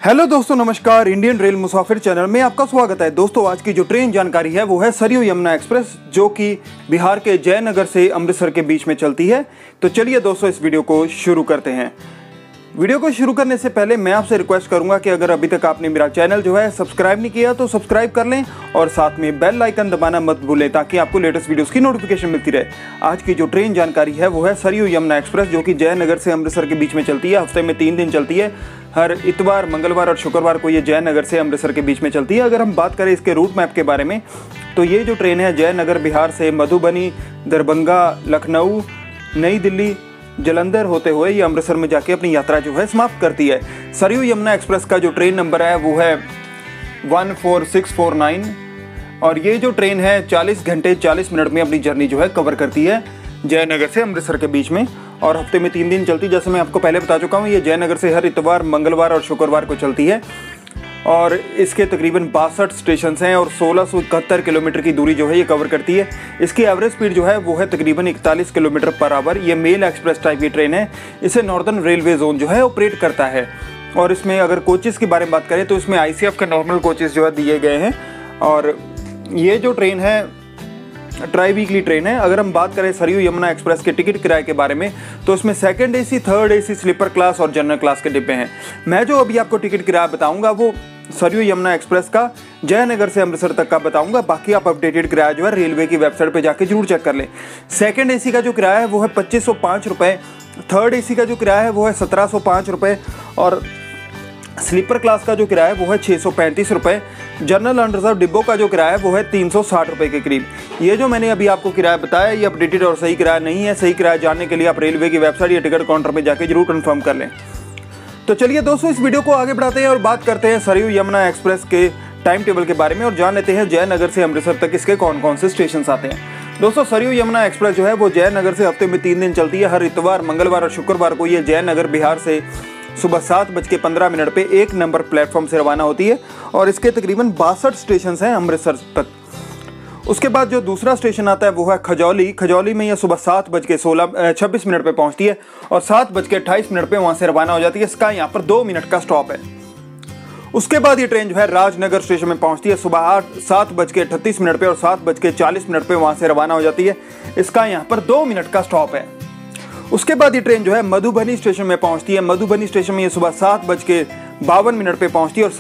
Hello दोस्तों, नमस्कार। Indian rail मुसाफिर channel में आपका स्वागत है। दोस्तों, आज की जो ट्रेन जानकारी है वो है सरयू यमुना एक्सप्रेस, जो कि बिहार के जयनगर से अमृतसर के बीच में चलती है। तो चलिए दोस्तों, इस वीडियो को शुरू करते हैं। वीडियो को शुरू करने से पहले मैं आपसे रिक्वेस्ट करूंगा कि अगर अभी तक आपने मेरा चैनल जो है सब्सक्राइब नहीं किया तो सब्सक्राइब कर लें और साथ में बेल आइकन दबाना मत भूलें, ताकि आपको लेटेस्ट वीडियोस की नोटिफिकेशन मिलती रहे। आज की जो ट्रेन जानकारी है वो है सरयू यमुना एक्सप्रेस, जो कि जयनगर से अमृतसर के बीच में चलती है। हफ्ते में 3 दिन चलती है। हर इतवार, मंगलवार और शुक्रवार को ये जयनगर से अमृतसर के बीच में चलती है। अगर हम बात करें इसके रूट मैप के बारे में, तो ये जो ट्रेन है जयनगर बिहार से मधुबनी, दरभंगा, लखनऊ, नई दिल्ली, जलंधर होते हुए ये अमृतसर में जाके अपनी यात्रा जो है समाप्त करती है। सरयू यमुना एक्सप्रेस का जो ट्रेन नंबर है वो है 14649 और ये जो ट्रेन है 40 घंटे 40 मिनट में अपनी जर्नी जो है कवर करती है जयनगर से अमृतसर के बीच में। और हफ्ते में 3 दिन चलती, जैसे मैं आपको पहले बता चुका हूँ। ये जयनगर से हर इतवार, मंगलवार और शुक्रवार को चलती है और इसके तकरीबन 62 स्टेशन हैं और 1671 किलोमीटर की दूरी जो है ये कवर करती है। इसकी एवरेज स्पीड जो है वो है तकरीबन 41 किलोमीटर पर आवर। ये मेल एक्सप्रेस टाइप की ट्रेन है। इसे नॉर्दर्न रेलवे जोन जो है ऑपरेट करता है। और इसमें अगर कोचेस की बारे में बात करें तो इसमें ICF के नॉर्मल कोचेस जो है दिए गए हैं। और ये जो ट्रेन है ट्राई वीकली ट्रेन है। अगर हम बात करें सरयू यमुना एक्सप्रेस के टिकट किराए के बारे में, तो इसमें second AC, third AC, sleeper class और जनरल क्लास के डिब्बे हैं। मैं जो अभी आपको टिकट किराया बताऊंगा वो सरयू यमुना एक्सप्रेस का जयनगर से अमृतसर तक का बताऊंगा। बाकी आप अपडेटेड किराया जो है रेलवे की वेबसाइट पे जाके जरूर चेक कर लें। सेकंड AC का जो किराया है वो है 2505 रुपये, थर्ड AC का जो किराया है वो है 1705 रुपये और स्लीपर क्लास का जो किराया है वो है 635 रुपये। जनरल अनरिजर्व डिब्बों का जो किराया है वो है 360 रुपये के करीब। ये जो मैंने अभी आपको किराया बताया ये अपडेटेड और सही किराया नहीं है। सही किराया जानने के लिए आप रेलवे की वेबसाइट या टिकट काउंटर में जाके जरूर कंफर्म कर लें। तो चलिए दोस्तों, इस वीडियो को आगे बढ़ाते हैं और बात करते हैं सरयू यमुना एक्सप्रेस के टाइम टेबल के बारे में और जान लेते हैं जयनगर से अमृतसर तक इसके कौन कौन से स्टेशन आते हैं। दोस्तों, सरयू यमुना एक्सप्रेस जो है वो जयनगर से हफ्ते में 3 दिन चलती है। हर इतवार, मंगलवार और शुक्रवार को ये जयनगर बिहार से सुबह 7:15 पे 1 नंबर प्लेटफॉर्म से रवाना होती है और इसके तकरीबन 62 स्टेशन हैं अमृतसर तक। उसके बाद जो दूसरा स्टेशन आता है वो है खजौली। खजौली में यह सुबह 7:26 पे पहुंचती है और 7:28 पे वहां से रवाना हो जाती है। इसका यहाँ पर 2 मिनट का स्टॉप है। उसके बाद ये ट्रेन जो है राजनगर स्टेशन में पहुंचती है सुबह 7:38 पे और 7:40 पे वहां से रवाना हो जाती है। इसका यहाँ पर 2 मिनट का स्टॉप है। उसके बाद ये ट्रेन जो है मधुबनी स्टेशन में पहुंचती है। मधुबनी स्टेशन में ये सुबह 7:52 पे पहुंचती है और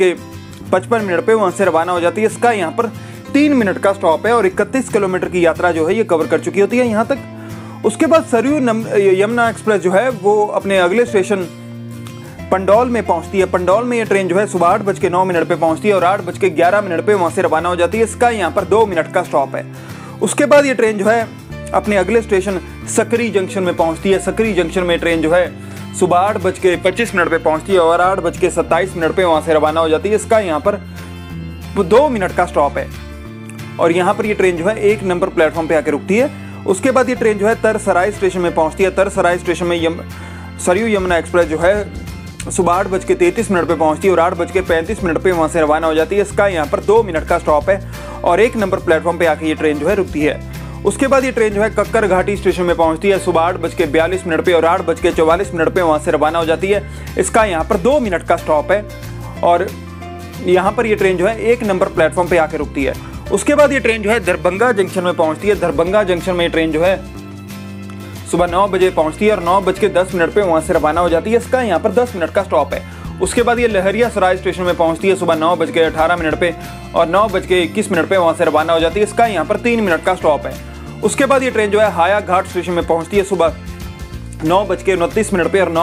7:55 पे वहां से रवाना हो जाती है। इसका यहाँ पर 3 मिनट का स्टॉप है और 31 किलोमीटर की यात्रा जो है ये कवर कर चुकी होती है यहाँ तक। उसके बाद सरयू यमुना एक्सप्रेस जो है वो अपने अगले स्टेशन पंडौल में पहुंचती है। पंडौल में ये ट्रेन जो है सुबह 8:09 पे पहुंचती है और 8:11 पे वहां से रवाना हो जाती है। इसका यहाँ पर 2 मिनट का स्टॉप है। उसके बाद ये ट्रेन जो है अपने अगले स्टेशन सकरी जंक्शन में पहुंचती है। सकरी जंक्शन में ट्रेन जो है सुबह 8:25 पे पहुंचती है और 8:27 पे वहां से रवाना हो जाती है। इसका यहाँ पर 2 मिनट का स्टॉप है और यहाँ पर ये ट्रेन जो है 1 नंबर प्लेटफॉर्म पे आके रुकती है। उसके बाद ये ट्रेन जो है तरसराय स्टेशन में पहुंचती है। तरसराय स्टेशन में सरयू यमुना एक्सप्रेस जो है सुबह 8:33 पे पहुंचती है और 8:35 पे वहां से रवाना हो जाती है। इसका यहाँ पर 2 मिनट का स्टॉप है और 1 नंबर प्लेटफॉर्म पे आके ये ट्रेन जो है रुकती है। उसके बाद ये ट्रेन जो है कक्कर घाटी स्टेशन में पहुंचती है सुबह 8:42 पे और 8:44 पे वहां से रवाना हो जाती है। इसका यहाँ पर 2 मिनट का स्टॉप है और यहाँ पर ये ट्रेन जो है 1 नंबर प्लेटफॉर्म पे आके रुकती है। उसके बाद ये ट्रेन जो है दरभंगा जंक्शन में पहुंचती है। दरभंगा जंक्शन में ये ट्रेन जो है सुबह 9 बजे पहुंचती है और 9:10 पे वहां से रवाना हो जाती है। इसका यहाँ पर 10 मिनट का स्टॉप है। उसके बाद ये लहरिया सराय स्टेशन में पहुंचती है सुबह 9:18 पे और 9:21 पे वहां से रवाना हो जाती है। इसका यहाँ पर 3 मिनट का स्टॉप है। उसके बाद ये ट्रेन जो है हाया घाट स्टेशन में पहुंचती है सुबह 9:29 पे और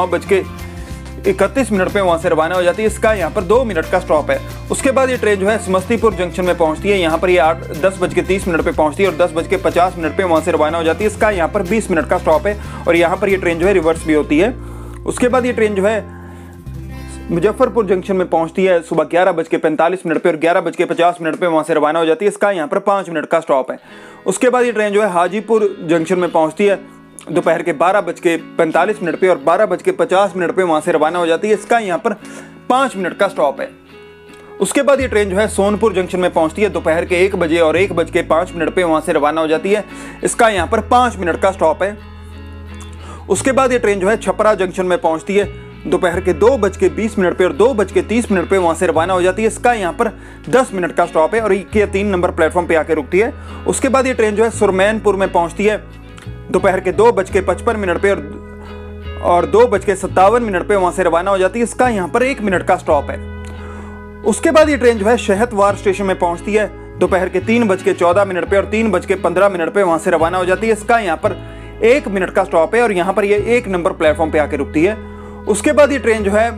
9:31 पे वहां से रवाना हो जाती है। इसका यहाँ पर 2 मिनट का स्टॉप है। उसके बाद ये ट्रेन जो है समस्तीपुर जंक्शन में पहुंचती है। यहाँ पर ये 10:30 पे पहुंचती है और 10:50 पे वहां से रवाना हो जाती है। इसका यहाँ पर 20 मिनट का स्टॉप है और यहाँ पर ये ट्रेन जो है रिवर्स भी होती है। उसके बाद ये ट्रेन जो है मुजफ्फरपुर जंक्शन में पहुंचती है सुबह 11:45 पे और 11:50 पे वहां से रवाना हो जाती है। इसका यहाँ पर 5 मिनट का स्टॉप है। उसके बाद ये ट्रेन जो है हाजीपुर जंक्शन में पहुंचती है दोपहर के 12:45 पे और 12:50 पे वहां से रवाना हो जाती है। इसका यहाँ पर 5 मिनट का स्टॉप है। उसके बाद ये ट्रेन जो है सोनपुर जंक्शन में पहुंचती है दोपहर के 1 बजे और 1:05 पे वहां से रवाना हो जाती है। इसका यहाँ पर 5 मिनट का स्टॉप है। उसके बाद ये ट्रेन जो है छपरा जंक्शन में पहुंचती है दोपहर के 2:20 पे और 2:30 पे वहाँ से रवाना हो जाती है। इसका यहाँ पर 10 मिनट का स्टॉप है और ये 3 नंबर प्लेटफॉर्म पे आके रुकती है। उसके बाद ये ट्रेन जो है सुरमैनपुर में पहुँचती है दोपहर के 2:55 पे और 2:57 पे वहाँ से रवाना हो जाती है। इसका यहाँ पर 1 मिनट का स्टॉप है। उसके बाद ये ट्रेन जो है शहतवार स्टेशन में पहुँचती है दोपहर के 3:14 पे और 3:15 पे वहाँ से रवाना हो जाती है। इसका यहाँ पर 1 मिनट का स्टॉप है और यहाँ पर ये 1 नंबर प्लेटफॉर्म पे आके रुकती है। उसके बाद ये ट्रेन जो है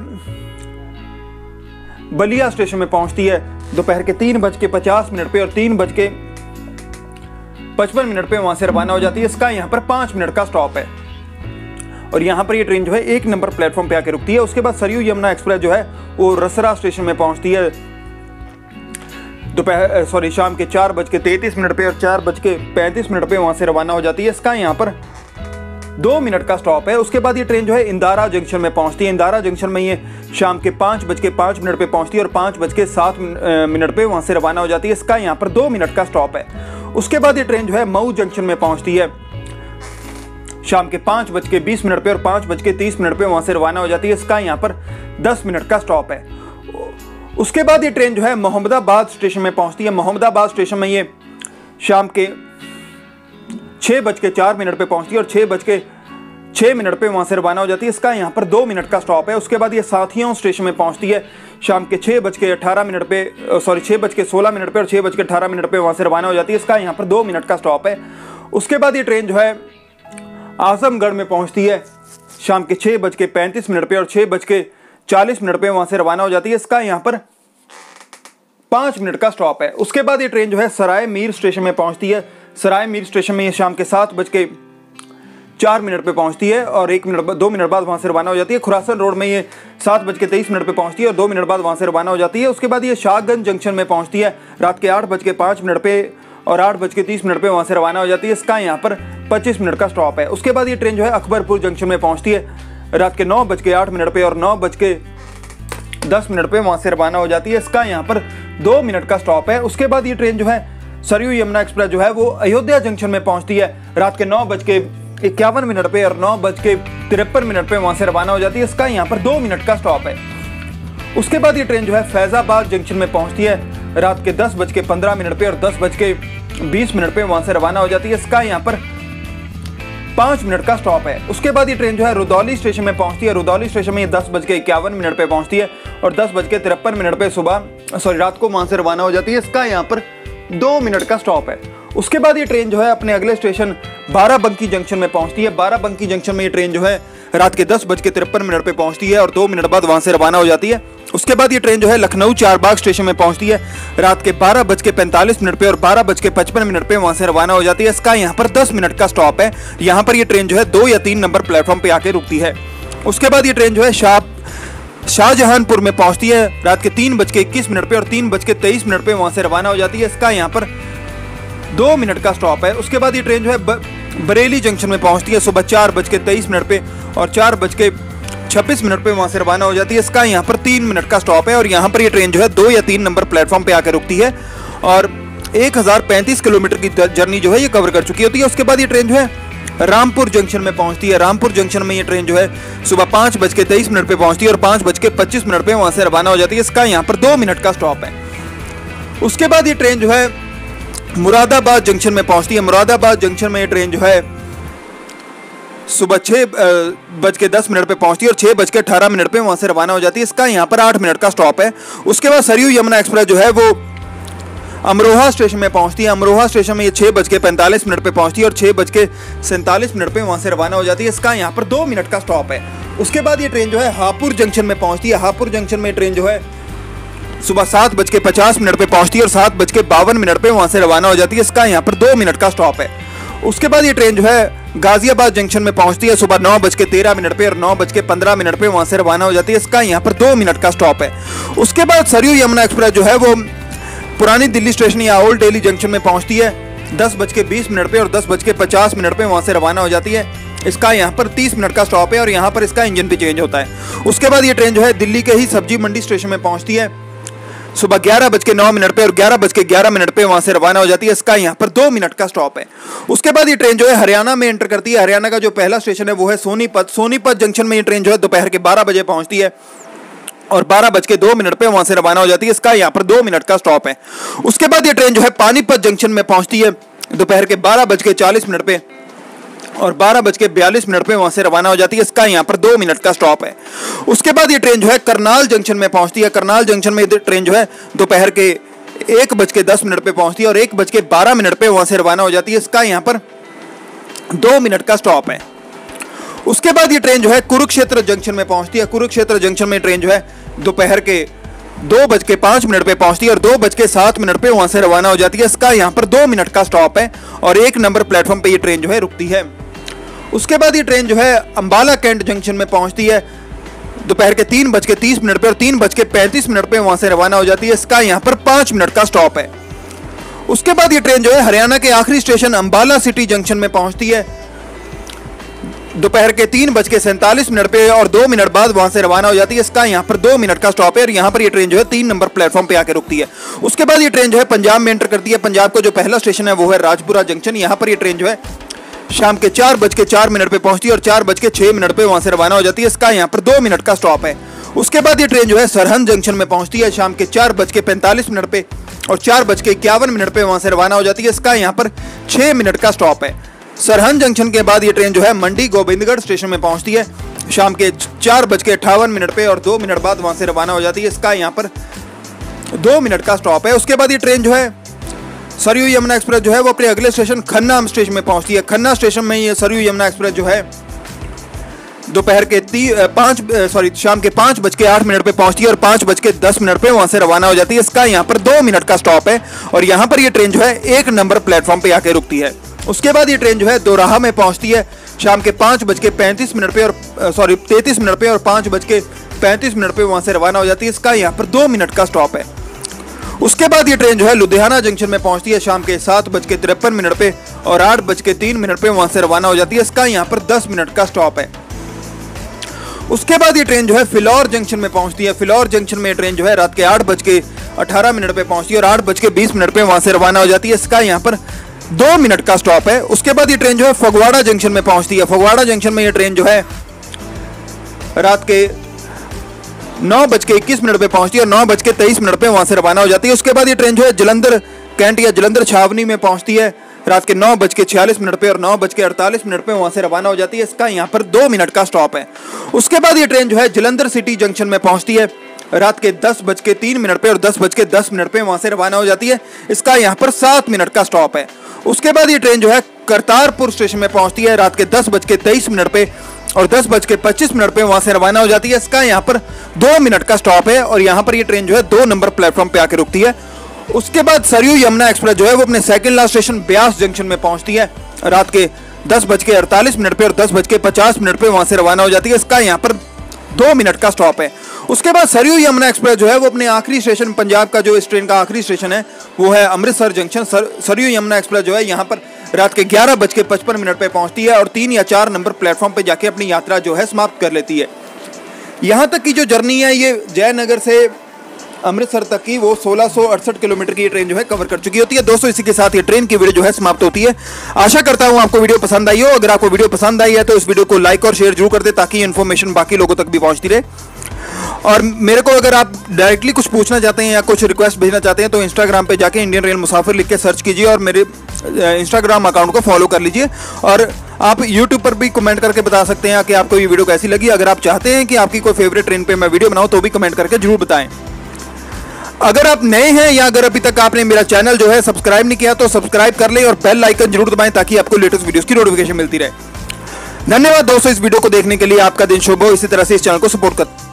बलिया स्टेशन में पहुंचती है दोपहर के 3:50 पे और 3:55 पे वहां से रवाना हो जाती है। इसका यहाँ पर 5 मिनट का स्टॉप है और यहाँ पर ये ट्रेन जो है 1 नंबर प्लेटफॉर्म पे आके रुकती है। उसके बाद सरयू यमुना एक्सप्रेस जो है वो रसरा स्टेशन में पहुंचती है शाम के 4:33 पे और 4:35 पे वहां से रवाना हो जाती है। इसका यहाँ पर 2 मिनट का स्टॉप है। उसके बाद ये ट्रेन जो है इंदारा जंक्शन में पहुंचती है। इंदारा जंक्शन में ये शाम के 5:05 पे पहुंचती है और 5:07 पे वहां से रवाना हो जाती है। इसका यहाँ पर 2 मिनट का स्टॉप है। उसके बाद ये ट्रेन जो है मऊ जंक्शन में पहुंचती है शाम के 5:20 पे और 5:30 पे वहां से रवाना हो जाती है। इसका यहाँ पर 10 मिनट का स्टॉप है। उसके बाद ये ट्रेन जो है मोहम्मदाबाद स्टेशन में पहुंचती है। मोहम्मदाबाद स्टेशन में ये शाम के 6:04 पे पहुंचती है और 6:06 पे वहां से रवाना हो जाती है। इसका यहाँ पर 2 मिनट का स्टॉप है। उसके बाद ये साथियों स्टेशन में पहुंचती है शाम के 6:16 पे और 6:18 पे वहां से रवाना हो जाती है। इसका यहाँ पर 2 मिनट का स्टॉप है। उसके बाद ये ट्रेन जो है आजमगढ़ में पहुंचती है शाम के 6:35 पे और 6:40 पे वहां से रवाना हो जाती है। इसका यहाँ पर 5 मिनट का स्टॉप है। उसके बाद ये ट्रेन जो है सराय मीर स्टेशन में पहुंचती है। सराय मीर स्टेशन में ये शाम के 7:04 पे पहुंचती है और 2 मिनट बाद वहां से रवाना हो जाती है। खुरासन रोड में ये 7:23 पे पहुंचती है और 2 मिनट बाद वहां से रवाना हो जाती है। उसके बाद ये शाहगंज जंक्शन में पहुंचती है रात के 8:05 पे और 8:30 पे वहां से रवाना हो जाती है। इसका यहाँ पर 25 मिनट का स्टॉप है। उसके बाद ये ट्रेन जो है अकबरपुर जंक्शन में पहुंचती है रात के 9:08 पे और 9:10 पे वहां से रवाना हो जाती है। इसका यहाँ पर 2 मिनट का स्टॉप है। उसके बाद ये ट्रेन जो है सरयू यमुना एक्सप्रेस जो है वो अयोध्या जंक्शन में पहुंचती है रात के 9:51 पे और 9:53 पे वहां से रवाना हो जाती है। इसका यहाँ पर 2 मिनट का स्टॉप है। उसके बाद ये ट्रेन जो है फैजाबाद जंक्शन में पहुंचती है रात के 10:15 पे और 10:20 पे वहां से रवाना हो जाती है। इसका यहाँ पर 5 मिनट का स्टॉप है। उसके बाद ये ट्रेन जो है रुदौली स्टेशन में पहुंचती है। रुदौली स्टेशन में ये 10:51 पे पहुंचती है और 10:53 पे रात को वहां से रवाना हो जाती है। इसका यहाँ पर 2 मिनट का स्टॉप है। उसके बाद ये ट्रेन जो है अपने अगले स्टेशन बाराबंकी जंक्शन में पहुंचती है। बाराबंकी जंक्शन में ये ट्रेन जो है रात के 10:53 पे पहुंचती है और 2 मिनट बाद वहां से रवाना हो जाती है। उसके बाद ये ट्रेन जो है लखनऊ चारबाग स्टेशन में पहुंचती है रात के 12:45 पे और 12:55 पे वहां से रवाना हो जाती है। इसका यहाँ पर 10 मिनट का स्टॉप है। यहाँ पर ये ट्रेन जो है 2 या 3 नंबर प्लेटफॉर्म पे आके रुकती है। उसके बाद ये ट्रेन जो है शाहजहांपुर में पहुंचती है रात के 3:21 पे और 3:23 पे वहां से रवाना हो जाती है। इसका यहाँ पर 2 मिनट का स्टॉप है। उसके बाद ये ट्रेन जो है बरेली जंक्शन में पहुंचती है सुबह 4:23 पे और 4:26 पे वहां से रवाना हो जाती है। इसका यहाँ पर 3 मिनट का स्टॉप है और यहाँ पर ये ट्रेन जो है 2 या 3 नंबर प्लेटफॉर्म पे आकर रुकती है और 1035 किलोमीटर की जर्नी जो है ये कवर कर चुकी होती है। उसके बाद ये ट्रेन जो है रामपुर जंक्शन में पहुंचती है। रामपुर जंक्शन में ये ट्रेन जो है सुबह 5:23 पे पहुंचती है और 5:25 पे वहां से रवाना हो जाती है। इसका यहाँ पर 2 मिनट का स्टॉप है। उसके बाद ये ट्रेन जो है मुरादाबाद जंक्शन में पहुंचती है। मुरादाबाद जंक्शन में ये ट्रेन जो है सुबह 6:10 पे पहुंचती है और 6:18 पे वहां से रवाना हो जाती है। इसका यहाँ पर 8 मिनट का स्टॉप है। उसके बाद सरयू यमुना एक्सप्रेस जो है वो अमरोहा स्टेशन में पहुंचती है। अमरोहा स्टेशन में ये 6:45 पे पहुंचती है और 6:47 पे वहां से रवाना हो जाती है। इसका यहाँ पर 2 मिनट का स्टॉप है। उसके बाद ये ट्रेन जो है हापुड़ जंक्शन में पहुंचती है। हापुड़ जंक्शन में ट्रेन जो है सुबह 7:50 पे पहुंचती है और 7:52 पे वहां से रवाना हो जाती है। इसका यहाँ पर 2 मिनट का स्टॉप है। उसके बाद ये ट्रेन जो है गाजियाबाद जंक्शन में पहुंचती है सुबह 9:13 पे और 9:15 पे वहां से रवाना हो जाती है। इसका यहाँ पर 2 मिनट का स्टॉप है। उसके बाद सरयू यमुना एक्सप्रेस जो है वो पुरानी दिल्ली स्टेशन या ओल्ड दिल्ली जंक्शन में पहुंचती है 10:20 पे और 10:50 पे वहां से रवाना हो जाती है। इसका यहाँ पर 30 मिनट का स्टॉप है और यहाँ पर इसका इंजन भी चेंज होता है। उसके बाद ये ट्रेन जो है दिल्ली के ही सब्जी मंडी स्टेशन में पहुंचती है सुबह 11:09 पे और 11:11 पे वहां से रवाना हो जाती है। इसका यहाँ पर 2 मिनट का स्टॉप है। उसके बाद ये ट्रेन जो है हरियाणा में एंटर करती है। हरियाणा का जो पहला स्टेशन है वो है सोनीपत। सोनीपत जंक्शन में ये ट्रेन जो है दोपहर के 12 बजे पहुंचती है और 12:02 पे वहां से रवाना हो जाती है। इसका यहाँ पर 2 मिनट का स्टॉप है। उसके बाद ये ट्रेन जो है पानीपत जंक्शन में पहुंचती है दोपहर के 12:40 पे और 12:42 पे वहां से रवाना हो जाती है। इसका यहाँ पर 2 मिनट का स्टॉप है। उसके बाद ये ट्रेन जो है करनाल जंक्शन में पहुंचती है। करनाल जंक्शन में ट्रेन जो है दोपहर के 1:10 पे पहुंचती है और 1:12 पे वहां से रवाना हो जाती है। इसका यहाँ पर 2 मिनट का स्टॉप है। उसके बाद ये ट्रेन जो है कुरुक्षेत्र जंक्शन में पहुंचती है। कुरुक्षेत्र जंक्शन में ट्रेन जो है दोपहर के 2:05 पे पहुंचती है और 2:07 पे वहां से रवाना हो जाती है। इसका यहाँ पर 2 मिनट का स्टॉप है और 1 नंबर प्लेटफॉर्म पे ये ट्रेन जो है रुकती है। उसके बाद ये ट्रेन जो है अंबाला कैंट जंक्शन में पहुंचती है दोपहर के 3:30 पे और 3:35 पे वहां से रवाना हो जाती है। इसका यहाँ पर 5 मिनट का स्टॉप है। उसके बाद ये ट्रेन जो है हरियाणा के आखिरी स्टेशन अंबाला सिटी जंक्शन में पहुंचती है दोपहर के 3:47 पे और 2 मिनट बाद वहां से रवाना हो जाती है। इसका यहाँ पर 2 मिनट का स्टॉप है और यहाँ पर ये ट्रेन जो है 3 नंबर प्लेटफॉर्म पे आके रुकती है। उसके बाद ये ट्रेन जो है पंजाब में एंटर करती है। पंजाब का जो पहला स्टेशन है वो है राजपुरा जंक्शन। यहाँ पर ये ट्रेन जो है शाम के 4:04 पे पहुंचती है और 4:06 पे वहां से रवाना हो जाती है। इसका यहाँ पर 2 मिनट का स्टॉप है। उसके बाद ये ट्रेन जो है सरहंद जंक्शन में पहुंचती है शाम के 4:45 पे और 4:51 पे वहां से रवाना हो जाती है। इसका यहाँ पर 6 मिनट का स्टॉप है। सरहंद जंक्शन के बाद ये ट्रेन जो है मंडी गोविंदगढ़ स्टेशन में पहुंचती है शाम के 4:58 पे और 2 मिनट बाद वहां से रवाना हो जाती है। इसका यहाँ पर 2 मिनट का स्टॉप है। उसके बाद ये ट्रेन जो है सरयू यमुना एक्सप्रेस जो है वो अपने अगले स्टेशन खन्ना स्टेशन में पहुंचती है। खन्ना स्टेशन में ये सरयू यमुना एक्सप्रेस जो है दोपहर के शाम के 5:08 पे पहुंचती है और 5:10 पे वहां से रवाना हो जाती है। इसका यहाँ पर 2 मिनट का स्टॉप है और यहाँ पर ये ट्रेन जो है 1 नंबर प्लेटफॉर्म पे आके रुकती है। उसके बाद ये ट्रेन जो है दोराहा में पहुंचती है शाम के 5:35 पे और 33 पे और 5:35 पे वहां से रवाना हो जाती है। इसका यहाँ पर 2 मिनट का स्टॉप है। उसके बाद ये ट्रेन जो है लुधियाना जंक्शन में पहुंचती है शाम के 7:53 पे और 8:03 पे वहां से रवाना हो जाती है। इसका यहाँ पर 10 मिनट का स्टॉप है। उसके बाद ये ट्रेन जो है फिलौर जंक्शन में पहुंचती है। फिलौर जंक्शन में ट्रेन जो है रात के 8:18 पे पहुंचती है और 8:20 पे वहां से रवाना हो जाती है। इसका यहाँ पर 2 मिनट का स्टॉप है। उसके बाद ये ट्रेन जो है फगवाड़ा जंक्शन में पहुंचती है। फगवाड़ा जंक्शन में ये ट्रेन जो है रात के 9:21 पे पहुंचती है और 9:23 पे वहां से रवाना हो जाती है। उसके बाद ये ट्रेन जो है जलंधर कैंट या जलंधर छावनी में पहुंचती है रात के 9:46 पे और 9:48 पे वहां से रवाना हो जाती है। इसका यहाँ पर 2 मिनट का स्टॉप है। उसके बाद ये ट्रेन जो है जलंधर सिटी जंक्शन में पहुंचती है रात के 10:03 पे और 10:10 पे वहां से रवाना हो जाती है। इसका यहाँ पर 7 मिनट का स्टॉप है। उसके बाद ये ट्रेन जो है करतारपुर स्टेशन में पहुंचती है रात के 10:23 पे और 10:25 पे वहां से रवाना हो जाती है। इसका यहाँ पर 2 मिनट का स्टॉप है और यहाँ पर ये ट्रेन जो है 2 नंबर प्लेटफॉर्म पे आके रुकती है। उसके बाद सरयू यमुना एक्सप्रेस जो है वो अपने second last station Beas junction में पहुंचती है रात के 10:48 पे और 10:50 पे वहां से रवाना हो जाती है। इसका यहाँ पर 2 मिनट का स्टॉप है। उसके बाद सरयू यमुना एक्सप्रेस जो है वो अपने आखिरी स्टेशन पंजाब का जो इस ट्रेन का आखिरी स्टेशन है वो है अमृतसर जंक्शन। सरयू यमुना एक्सप्रेस जो है यहाँ पर रात के 11:55 पे पहुंचती है और 3 या 4 नंबर प्लेटफॉर्म पे जाके अपनी यात्रा जो है समाप्त कर लेती है। यहाँ तक की जो जर्नी है ये जयनगर से अमृतसर तक की वो 1668 किलोमीटर की ये ट्रेन जो है कवर कर चुकी होती है। दोस्तों इसी के साथ ये ट्रेन की वीडियो जो है समाप्त होती है। आशा करता हूँ आपको वीडियो पसंद आई हो। अगर आपको वीडियो पसंद आई है तो इस वीडियो को लाइक और शेयर जरूर कर दे ताकि इन्फॉर्मेशन बाकी लोगों तक भी पहुंचती रहे। और मेरे को अगर आप डायरेक्टली कुछ पूछना चाहते हैं या कुछ रिक्वेस्ट भेजना चाहते हैं तो इंस्टाग्राम पे जाके इंडियन रेल मुसाफिर लिख के सर्च कीजिए और मेरे इंस्टाग्राम अकाउंट को फॉलो कर लीजिए। और आप यूट्यूब पर भी कमेंट करके बता सकते हैं कि आपको ये वीडियो कैसी लगी। अगर आप चाहते हैं कि आपकी कोई फेवरेट ट्रेन पे मैं वीडियो बनाऊं तो भी कमेंट करके जरूर बताएं। अगर आप नए हैं या अगर अभी तक आपने मेरा चैनल जो है सब्सक्राइब नहीं किया तो सब्सक्राइब कर लें और बेल आइकन जरूर दबाएं ताकि आपको लेटेस्ट वीडियोस की नोटिफिकेशन मिलती रहे। धन्यवाद दोस्तों इस वीडियो को देखने के लिए। आपका दिन शुभ हो। इसी तरह से इस चैनल को सपोर्ट कर